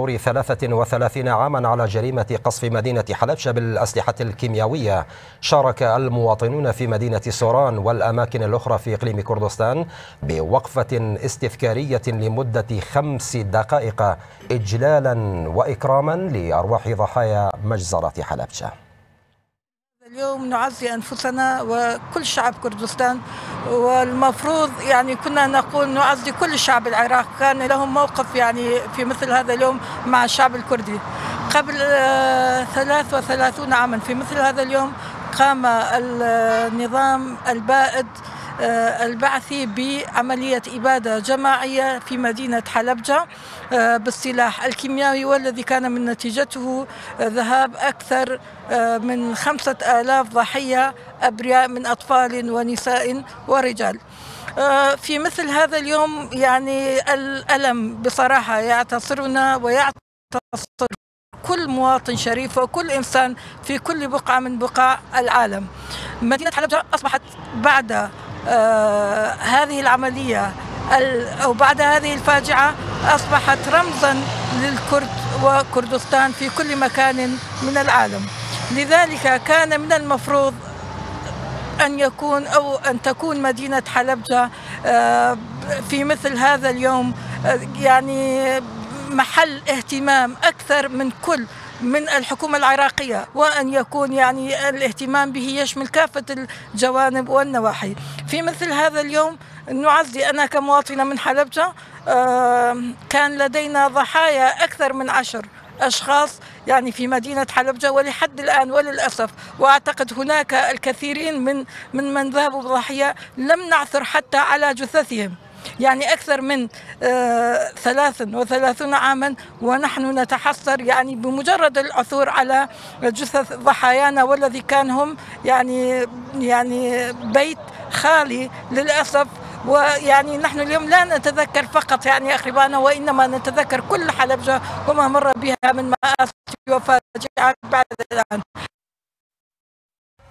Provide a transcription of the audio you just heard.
مرور 33 عاما على جريمة قصف مدينة حلبشة بالأسلحة الكيميائية، شارك المواطنون في مدينة سوران والأماكن الأخرى في إقليم كردستان بوقفة استذكارية لمدة 5 دقائق إجلالا وإكراما لأرواح ضحايا مجزرة حلبشة. اليوم نعزي أنفسنا وكل شعب كردستان، والمفروض كنا نقول نعزي كل شعب العراق، كان لهم موقف في مثل هذا اليوم مع الشعب الكردي. قبل 33 عاما في مثل هذا اليوم قام النظام البائد البعثي بعملية إبادة جماعية في مدينة حلبجة بالسلاح الكيميائي، والذي كان من نتيجته ذهاب أكثر من 5000 ضحية أبرياء من أطفال ونساء ورجال. في مثل هذا اليوم الألم بصراحة يعتصرنا ويعتصر كل مواطن شريف وكل إنسان في كل بقعة من بقاع العالم. مدينة حلبجة أصبحت بعد هذه العملية أو بعد هذه الفاجعة أصبحت رمزا للكرد وكردستان في كل مكان من العالم. لذلك كان من المفروض أن تكون مدينة حلبجة في مثل هذا اليوم محل اهتمام أكثر من الحكومة العراقية، وأن يكون الاهتمام به يشمل كافة الجوانب والنواحي. في مثل هذا اليوم نعزي، أنا كمواطنة من حلبجة كان لدينا ضحايا أكثر من 10 أشخاص في مدينة حلبجة ولحد الآن وللأسف، وأعتقد هناك الكثيرين من ذهبوا بضحية لم نعثر حتى على جثثهم، أكثر من 33 عاما ونحن نتحسر بمجرد العثور على جثث ضحايانا، والذي كان هم بيت خالي للأسف. نحن اليوم لا نتذكر فقط أقربائنا، وإنما نتذكر كل حلبجة وما مر بها من مآسي وفاجعات بعد الآن.